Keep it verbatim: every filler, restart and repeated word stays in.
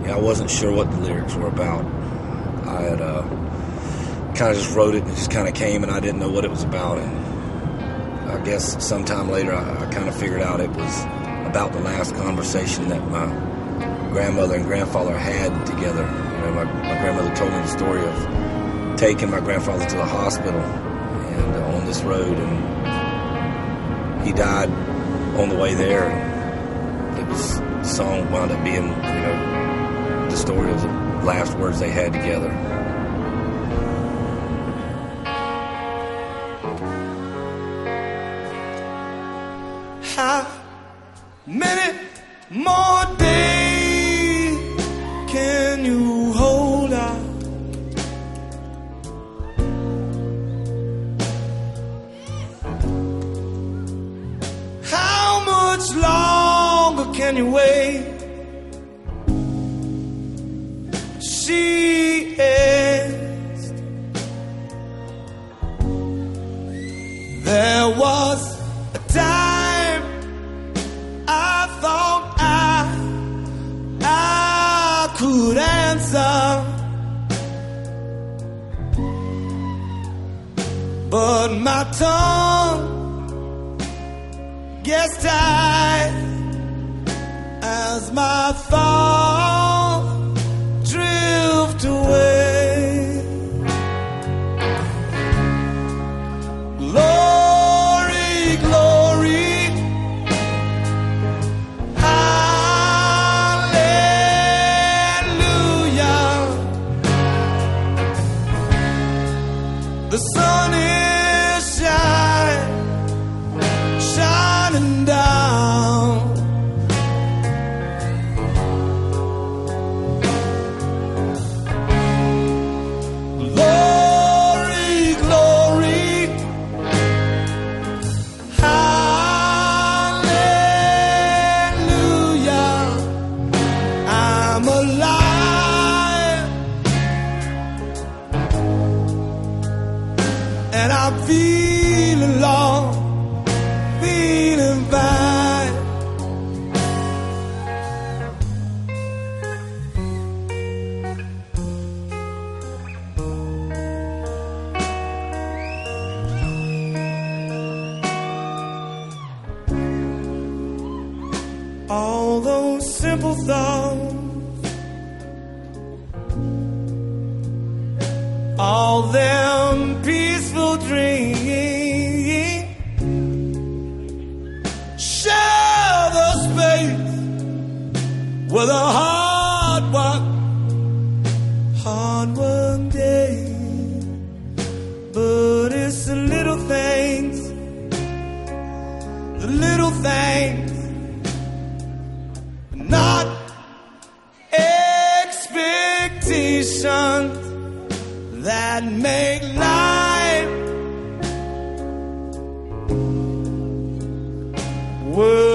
I wasn't sure what the lyrics were about. I had uh, kind of just wrote it and it just kind of came, and I didn't know what it was about. And I guess sometime later I, I kind of figured out it was about the last conversation that my grandmother and grandfather had together. You know, my, my grandmother told me the story of taking my grandfather to the hospital and uh, on this road, and he died on the way there. And it was, the song wound up being, you know, the story of the last words they had together. How many more days can you hold out? How much longer can you wait? She asked. There was a time I thought I, I could answer, but my tongue gets tied as my thoughts drift away. Glory, glory, hallelujah. The sun is shining, shining down. Glory, glory, hallelujah. I'm alive and I'm feeling lost, feeling fine. All those simple thoughts, all them peaceful dreams, share the space with a hard work, hard work day. But it's the little things, the little things, not expectations, that make life worth